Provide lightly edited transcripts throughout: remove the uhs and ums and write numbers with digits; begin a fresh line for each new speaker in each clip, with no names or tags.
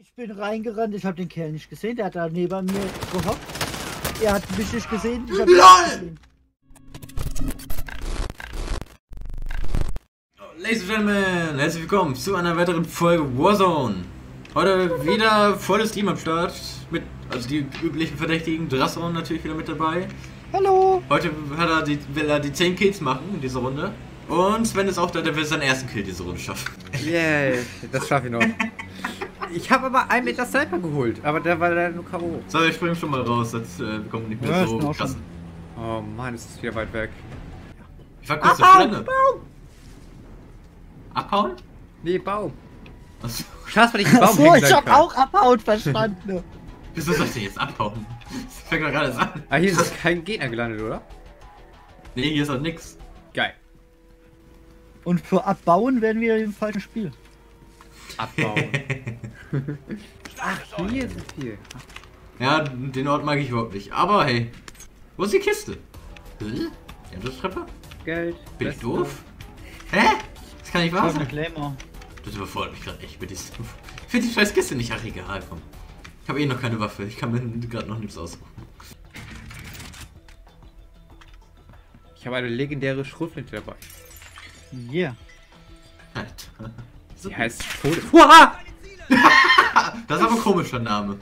Ich bin reingerannt, ich habe den Kerl nicht gesehen, der hat da neben mir gehockt. Er hat mich nicht gesehen, ich hab ihn nicht gesehen.
Ladies and Gentlemen, herzlich willkommen zu einer weiteren Folge Warzone. Heute wieder volles Team am Start, also die üblichen Verdächtigen, Drasson natürlich wieder mit dabei.
Hallo!
Heute will er die 10 Kills machen in dieser Runde. Und Sven ist auch da, der will seinen ersten Kill diese Runde schaffen.
Yay, das schaffe ich noch. Ich habe aber einen mit der Sniper geholt, aber der war leider nur K.O.
So, ich springe schon mal raus, jetzt bekommen wir nicht mehr
Ja,
so
ist
krass.
Oh Mann, ist das wieder weit weg.
Ich war kurz der Schlänge. Abhauen?
Nee, Baum.
Achso.
Schaß, weil ich den Baum
Achso,
hängen
ich
bleiben
hab
kann.
auch abhauen verstanden.
Wieso soll ich denn jetzt abhauen? Das fängt doch gerade an.
Ah, hier ist kein Gegner gelandet, oder?
Nee, hier ist auch nix.
Geil.
Und für abbauen werden wir im falschen Spiel.
Abbauen. Ach, hier ist viel.
Ja, den Ort mag ich überhaupt nicht. Aber hey, wo ist die Kiste? Die Treppe?
Geld.
Bin ich
Beste.
doof? Hä? Das kann nicht
Ich
wahr
hab eine
sein.
Claymore.
Das überfordert mich gerade echt mit diesem. Ich finde die scheiß Kiste nicht. Ach egal, komm. Ich habe eh noch keine Waffe. Ich kann mir gerade noch nichts aussuchen.
Ich habe eine legendäre Schrotflinte dabei.
Yeah.
Alter. So.
Die heißt Tode. Uah!
Das ist aber ein komischer Name.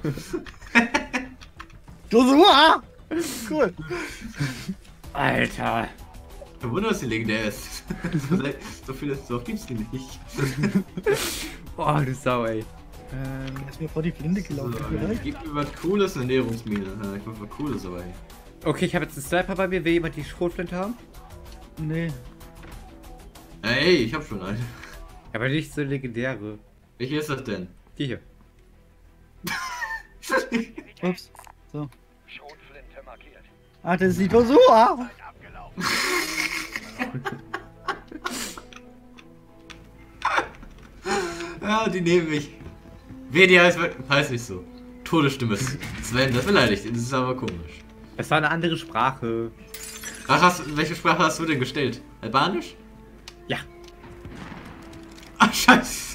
Du so, ah! Cool.
Alter.
Kein Wunder, dass die legendär ist. So viele gibt's die nicht.
Oh, du Sau, ey.
Ist mir vor die Flinte gelaufen. vielleicht?
Gib mir was Cooles, eine Ernährungsmine. Ja, ich mach was Cooles dabei.
Okay, ich habe jetzt einen Sniper bei mir. Will jemand die Schrotflinte haben?
Nee.
Ey, ich hab schon eine.
Aber nicht so legendäre.
Welche ist das denn?
Die hier.
Ups. So.
Schrotflinte markiert.
Ah, das sieht doch so aus.
Abgelaufen.
Ja, die nehme ich. WD heißt nicht so. Todesstimme. Sven, das beleidigt. Das ist aber komisch.
Es war eine andere Sprache.
Ach, welche Sprache hast du denn gestellt? Albanisch?
Ja.
Ach, scheiße.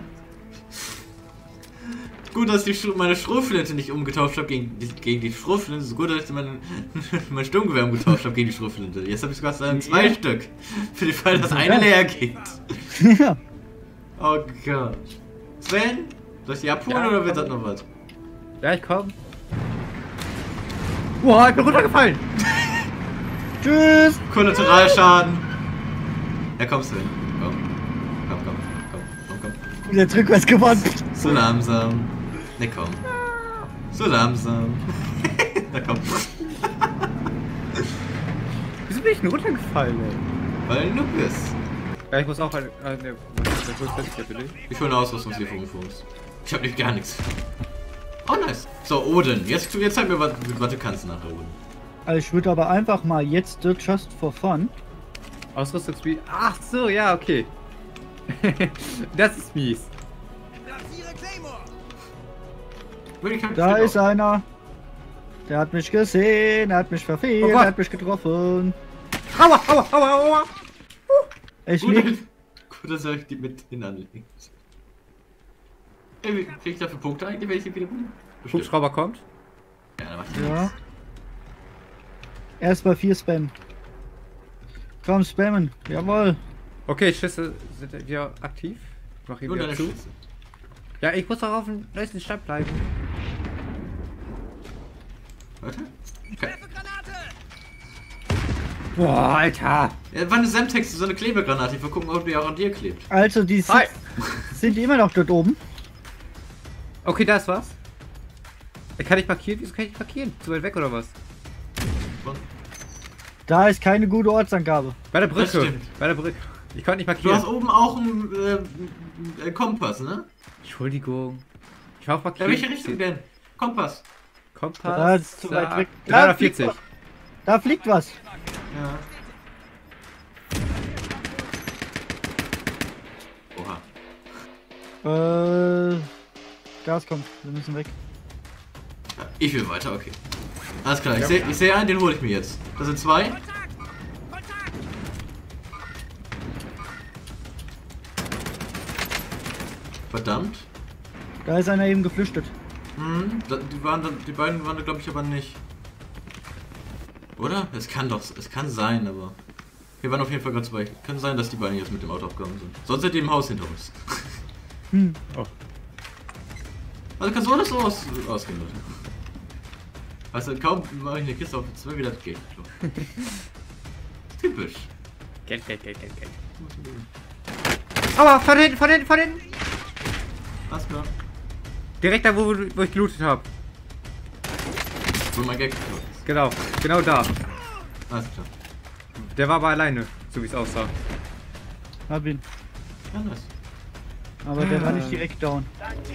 Gut, dass ich meine Schrotflinte nicht umgetauscht habe gegen die Schrotflinte. So gut, dass ich mein Sturmgewehr umgetauscht habe gegen die Schrotflinte. Jetzt habe ich sogar zwei Stück. Für den Fall, dass eine leer geht.
Ja.
Oh Gott. Sven, soll ich die abholen
Ja,
oder wird das noch was?
Ja, ich komm. Boah, ich bin runtergefallen.
Tschüss.
Kollateralschaden. Ja, komm, Sven. Komm. Komm.
Der rückwärts gewonnen.
So langsam. Ne, komm. So langsam. Na komm.
Wieso bin ich denn runtergefallen, ey?
Weil du bist.
Ja, ich muss auch eine. Ne, wo ist das bitte?
Ich hole eine Ausrüstungslieferung für uns. Ich hab nicht gar nichts. Oh, nice. So, Odin. Jetzt zeig mir, was du kannst nachher, Odin.
Also ich würde aber einfach mal jetzt just for fun.
Ausrüstungsspiel. Ach so, ja, okay. Das ist mies.
Da ist einer. Der hat mich gesehen, er hat mich verfehlt,
Oh
er
Gott.
hat mich getroffen.
Aua.
Ich
Gut,
lieg.
gut, dass ich die mit hinanlegen. Ey, wie krieg ich dafür Punkte eigentlich, wenn ich die wieder bin? Bestimmt.
Hubschrauber kommt.
Ja, dann mach ich
Ja.
nichts.
Erstmal 4 Spam. Komm, spammen. Jawohl.
Okay, Schüsse sind wieder aktiv. Ich mach ihn
Nur
wieder
deine
zu.
Schüsse.
Ja, ich muss doch auf dem neuesten Stand bleiben.
Warte. Okay.
Boah, Alter.
Ja, war eine Semtex, so eine Klebegranate. Ich will gucken, ob die auch an dir klebt.
Also die
Hi.
sind immer noch dort oben.
Okay, da ist was. Ich kann nicht markieren. Wieso kann ich nicht markieren? Zu weit weg oder was?
Da ist keine gute Ortsangabe.
Bei der
Das
Brücke.
stimmt.
Bei der Brücke. Ich konnte nicht
Du hast
markieren.
oben auch einen Kompass, ne?
Entschuldigung. Ich war auf
Ja,
markieren.
welche Richtung denn? Kompass.
Kompass.
Da ist zu weit weg. Da
340.
fliegt was. Da fliegt was.
Ja. Oha.
Gas kommt. Wir müssen weg.
Ja, ich will weiter, okay. Alles klar, ich sehe einen, den hole ich mir jetzt. Das sind zwei. Verdammt.
Da ist einer eben geflüchtet.
Die beiden waren da glaube ich aber nicht. Oder? Es kann sein, aber... Wir waren auf jeden Fall ganz bei. Kann sein, dass die beiden jetzt mit dem Auto abgegangen sind. Sonst sind die im Haus hinter uns.
Oh.
Also kann so oder so ausgehen, Leute. Also kaum mache ich eine Kiste auf 2 wieder das Geld. Typisch.
Geld. Aber von hinten!
Alles klar.
Direkt da, wo ich gelootet habe.
Wo mein Gag ist.
Genau da.
Alles klar.
Der war aber alleine, so wie es aussah.
Hab ihn.
Ja, nice.
Aber der war nicht direkt down.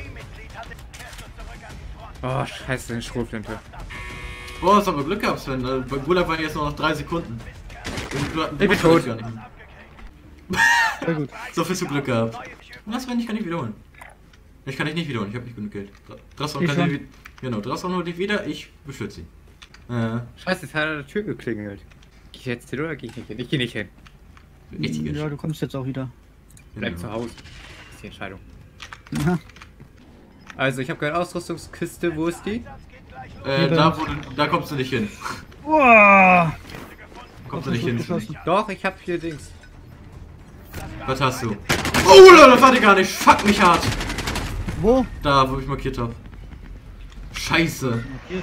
Oh, scheiße, eine Schrotflinte.
Boah, hast aber Glück gehabt, Sven. Bei Gulag waren jetzt nur noch 3 Sekunden.
Ich bin tot.
Sehr gut.
So viel zu Glück gehabt. Na Sven, ich kann nicht wiederholen. Ich kann dich nicht wiederholen, ich habe nicht genug Geld. Drasson holt dich wieder, ich beschütze ihn.
Scheiße, jetzt hat er an der Tür geklingelt. Geh ich jetzt hin oder geh ich nicht hin? Ich geh nicht hin.
Richtig.
Ja, du kommst jetzt auch wieder.
Bleib zu Hause. Das ist die Entscheidung.
Aha.
Also, ich habe keine Ausrüstungskiste. Wo ist die?
Da kommst du nicht hin.
Boah!
Kommst du nicht hin.
Doch, ich habe hier Dings.
Was hast du? Oh, das hatte ich gar nicht. Fuck mich hart.
Wo?
Da, wo ich markiert habe. Scheiße.
Markiert.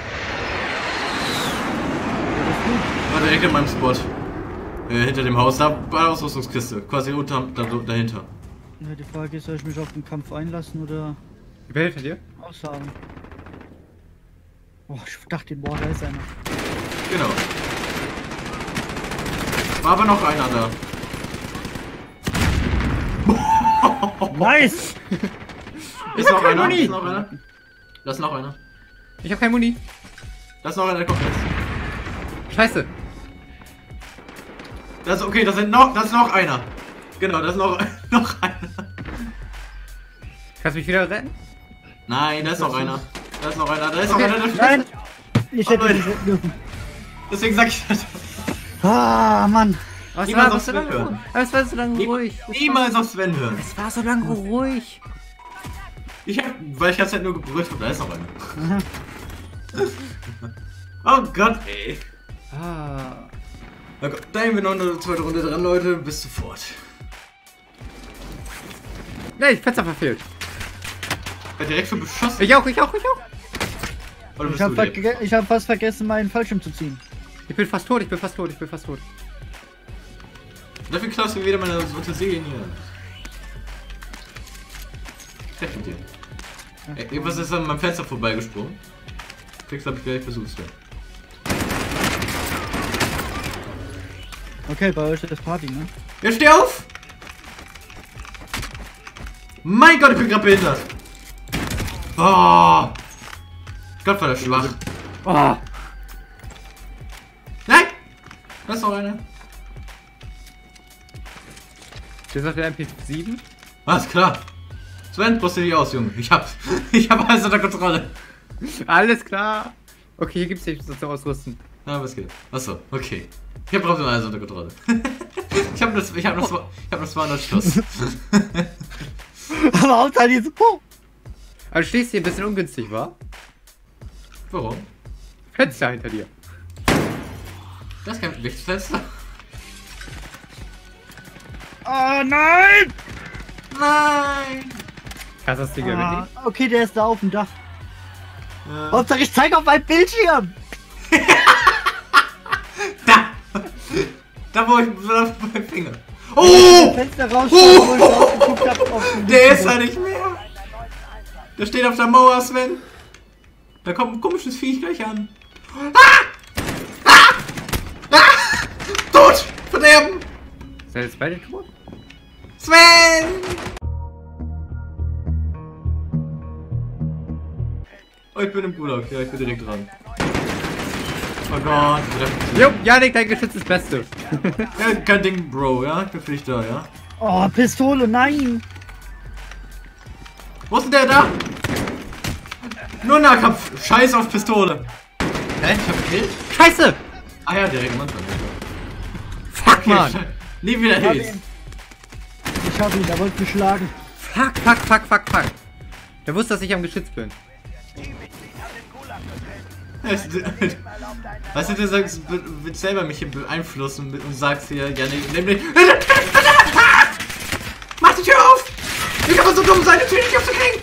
War direkt in meinem Spot. Hinter dem Haus. Da war Ausrüstungskiste. Quasi dahinter.
Ja, die Frage ist, soll ich mich auf den Kampf einlassen oder
Wer hilft dir?
aussagen? Boah, ich dachte, boah, da ist einer.
Genau. War aber noch einer da.
Nice!
Ist noch einer?
Muni.
Ist noch einer? Da ist noch einer.
Ich habe kein Muni.
Da ist noch einer, der kommt jetzt.
Scheiße.
Das ist okay, da ist noch einer. Genau, da ist noch einer.
Kannst du mich wieder retten?
Nein, da ist noch einer. Da ist noch einer, da ist noch einer, der
Nein! Ich hätte
Leute.
nicht retten dürfen.
Deswegen sag ich das.
Ah, Mann!
Was
Niemals
war
auf
so
Sven
lange
hören.
ruhig? Es war so lange ruhig.
Niemals auf Sven hören.
Es war so lange ruhig.
Weil ich jetzt halt nur gebrüllt habe, da ist noch einer. Oh Gott, ey.
Ah.
Na gut, da haben wir noch eine zweite Runde dran, Leute. Bis sofort.
Ne, ich Fenster verfehlt.
Hat direkt schon beschossen.
Ich auch.
Oder bist du der?
Ich hab fast vergessen, meinen Fallschirm zu ziehen.
Ich bin fast tot.
Dafür klaust du wieder meine Unterseen hier. Treff mit dir. Ey, was ist an meinem Fenster vorbeigesprungen? Kriegst hab ich gleich versucht, Sven.
Okay, bei euch ist das Party, ne?
Ja, steh auf! Mein Gott, ich bin gerade behindert! Oh! Gott, war der schwach.
Oh.
Nein! Da ist noch einer.
Das ist der MP7.
Alles klar. Sven, brauchst du dich aus, Junge. Ich hab alles unter Kontrolle.
Alles klar. Okay, hier gibt's nichts zu ausrüsten.
Na, was geht? Achso, okay. Ich hab trotzdem alles unter Kontrolle. ich hab noch 200 Schuss.
Aber Hauptsache diese Po!
Also stehst hier ein bisschen ungünstig, wa?
Warum?
Fenster hinter dir.
Das ist kein Lichtfenster.
Oh nein!
Nein!
Kannst du das Ding erwähnen?
Okay, der ist da auf dem Dach.
Ja.
Hauptsache ich zeige auf meinem Bildschirm!
Da wo ich mein Finger. Oh!
Fenster rausschauen, wo ich rausgeguckt hab auf den
Der ist da nicht mehr. Der steht auf der Mauer, Sven. Da kommt ein komisches Viech gleich an. Tot! Verderben!
Seid ihr jetzt beide tot?
Sven! Oh, ich bin im Gulag. Ja, ich bin direkt dran. Oh Gott.
Jo, Janik, dein Geschütz ist das Beste.
Ja, kein Ding, Bro, ja? Ich bin für dich da, ja?
Oh, Pistole, nein!
Wo ist denn der da? Nur Nahkampf. Scheiß auf Pistole. Hä? Ich hab gekillt?
Scheiße!
Ah ja, direkt am Anfang.
Fuck,
Okay,
Mann!
nie wieder
Ich hab
Hits.
ihn. Ich hab ihn, der wollte mich schlagen.
Fuck. Der wusste, dass ich am Geschütz bin.
Weißt du, du sagst, willst selber mich hier beeinflussen und sagst hier, ja, nämlich. Mach die Tür auf! Wie kann man so dumm sein, die Tür nicht aufzukriegen?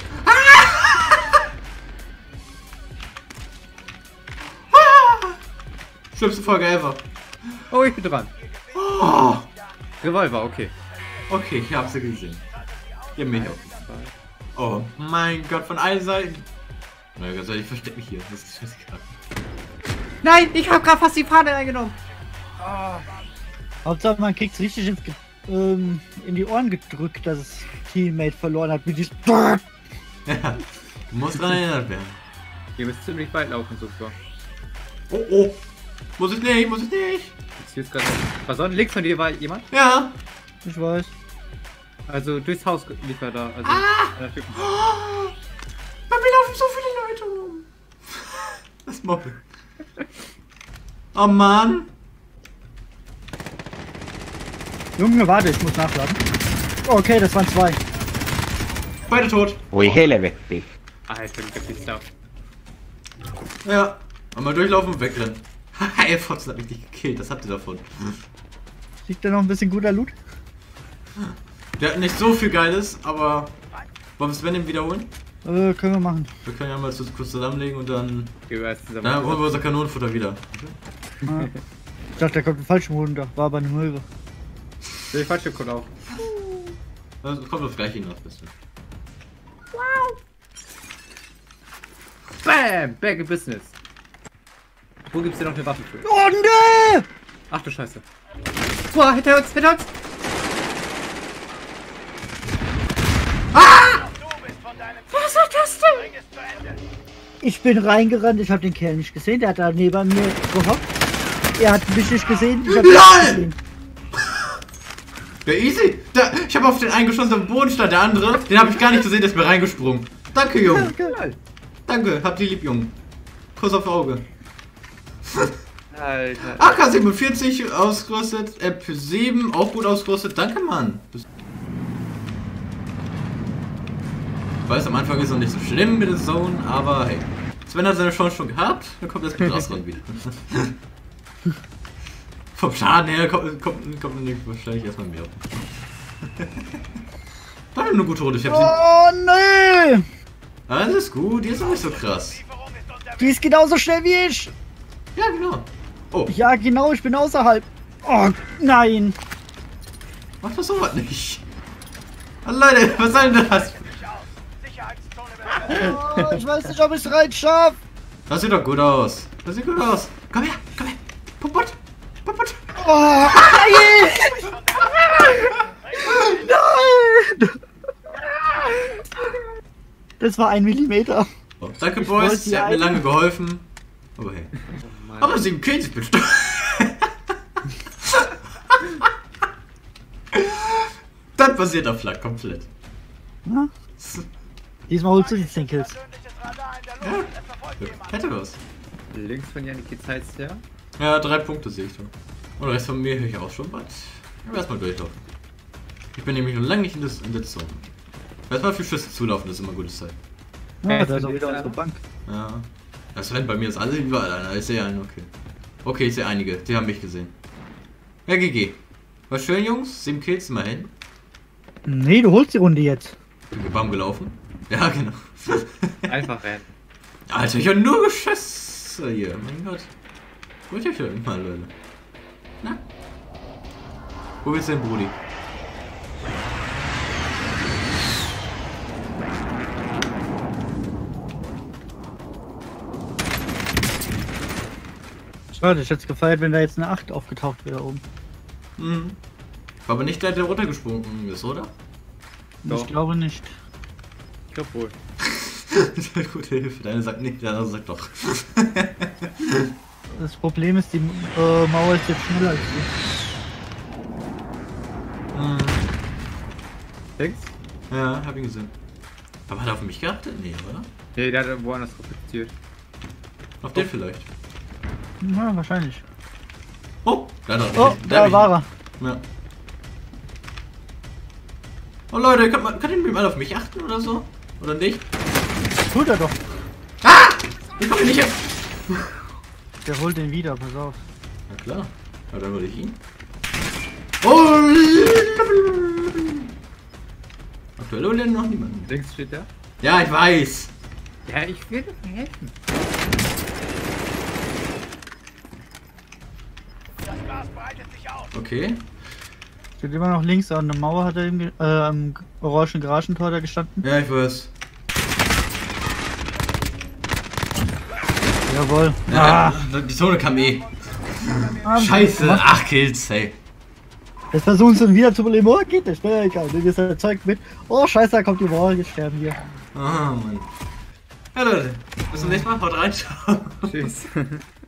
Schlimmste Folge ever.
Oh, ich bin dran.
Oh.
Revolver, okay.
Okay, ich hab sie gesehen. Die haben mich auch. Oh mein Gott, von allen Seiten. Na ganz ehrlich, ich verstecke mich hier. Das ist scheißegal.
Nein, ich habe gerade fast die Fahne eingenommen.
Hauptsache man kriegt's richtig in die Ohren gedrückt, dass das Teammate verloren hat, wie die.
Ja, du musst dran erinnert werden.
Ihr müsst ziemlich weit laufen, sogar.
Oh, oh. Muss ich nicht, muss ich nicht.
Jetzt gerade. Was soll links von dir war jemand?
Ja.
Ich weiß.
Also durchs Haus lief er da. Also einer Typen.
Oh, bei mir laufen so viele Leute rum. Das Mobbing. Oh Mann.
Junge, warte, ich muss nachladen. Okay, das waren 2.
Beide tot.
Voi helvetti.
Alter, wie viel Stuff.
Ja. Einmal durchlaufen und wegrennen. Haha, ihr Fotzen hat mich nicht gekillt. Das habt ihr davon.
Liegt da noch ein bisschen guter Loot?
Der hat nicht so viel Geiles, aber. Wollen wir es Venom wiederholen?
Können wir machen.
Wir können ja mal kurz zusammenlegen und dann. Dann
Dann
holen wir unser Kanonenfutter wieder.
Ja. Ich dachte, da kommt ein falscher runter. War aber eine Möwe.
Der falsche kommt auch.
Also kommt das gleiche hinaus, bisschen.
Bam! Back in Business. Wo gibt's denn noch eine Waffe für?
Oh ne!
Ach du Scheiße. Boah, hinter uns, hinter uns!
Was war das denn?
Ich bin reingerannt, ich habe den Kerl nicht gesehen. Der hat da neben mir gehockt. Er hat mich nicht gesehen. Ich hab ihn nicht gesehen.
Der Easy! Ich habe auf den eingeschossen, am Boden stand der andere. Den habe ich gar nicht gesehen, der ist mir reingesprungen. Danke, Junge.
Danke.
Danke, habt ihr lieb, Junge. Kuss auf Auge.
Alter.
AK-47 ausgerüstet, MP7 auch gut ausgerüstet. Danke, Mann. Ich weiß, am Anfang ist es noch nicht so schlimm mit der Zone, aber hey. Sven hat seine Chance schon gehabt, dann kommt das mit Rausrund wieder. Vom Schaden her kommt nicht wahrscheinlich erstmal mehr. War eine gute Runde, ich hab sie.
Oh ne!
Alles gut, die ist auch nicht so krass.
Die ist genauso schnell wie ich.
Ja, genau. Oh,
Ja, genau, ich bin außerhalb. Oh, nein.
mach das sowas nicht. Oh, Leute, was soll denn das?
Oh, ich weiß nicht, ob ich es rein schaffe.
Das sieht doch gut aus. Das sieht gut aus. Komm her, komm her. Pupput, pupput.
Oh, nein. Nein. Das war 1 Millimeter.
Oh, danke,
Ich
Boys.
wollte
Ihr habt mir
die
lange geholfen. Aber hey. Aber 7 Kills, ich bin stolz. Das passiert auf Flak komplett.
Na? Diesmal holst du die 10 Kills.
Hätte was.
Links von Janik geht's heißt ja.
Ja, 3 Punkte sehe ich schon. Und der Rest von mir höre ich auch schon was. Aber erstmal durchlaufen. Ich bin nämlich noch lange nicht in der Zone. Erstmal für Schüsse zulaufen, das ist immer gutes Zeichen.
Ja, da ist auch wieder unsere Bank.
Ja. Das rennt bei mir ist alles überall einer. Ich sehe einen, okay. Okay, ich sehe einige. Die haben mich gesehen. Ja, GG. War schön, Jungs. 7 Kills immerhin.
Nee, du holst die Runde jetzt.
Bin Baum gelaufen. Ja, genau.
Einfach rennen.
Alter, ich habe nur Geschosse hier. Mein Gott. Ruhig euch mal, Leute. Na? Wo ist denn Brudi?
Schade, ich hätte es gefeiert, wenn da jetzt eine 8 aufgetaucht wäre oben.
Mhm. War aber nicht der, der runtergesprungen ist, oder?
Doch.
Ich glaube nicht.
Ich glaub wohl.
Gute Hilfe. Deine sagt nicht, der andere sagt doch.
Das Problem ist, die Mauer ist jetzt schneller als du.
Mhm.
Links?
Ja, hab ihn gesehen. Aber hat er auf mich geachtet? Nee, oder?
Nee, der hat woanders profitiert.
Auf den vielleicht.
Ja, wahrscheinlich.
Oh, da hat er
Oh, da war er.
Ja. Oh Leute, kann ihr mal auf mich achten oder so? Oder nicht?
Tut er doch.
Ah! Ich komme nicht hin.
Der holt den wieder, pass auf.
Na klar. Aber dann würde ich ihn. Oh! Aktuell oder noch niemanden?
Links steht der.
Ja, ich weiß.
Ja, ich will dir helfen.
Das Gas breitet sich aus.
Okay.
Steht immer noch links an der Mauer, hat er am orangen Garagentor da gestanden.
Ja, ich weiß.
Jawohl.
Ja, die Zone kam eh. Scheiße,
Mach-
8 Kills, hey.
Jetzt versuchen sie ihn wieder zu beleben. Oh, geht nicht. Ja, egal. Dann ist er Zeug mit. Oh, scheiße, da kommt die Wall. Jetzt sterben wir.
Oh Mann. Ja Leute, bis zum nächsten Mal. Haut rein. Ciao.
Tschüss.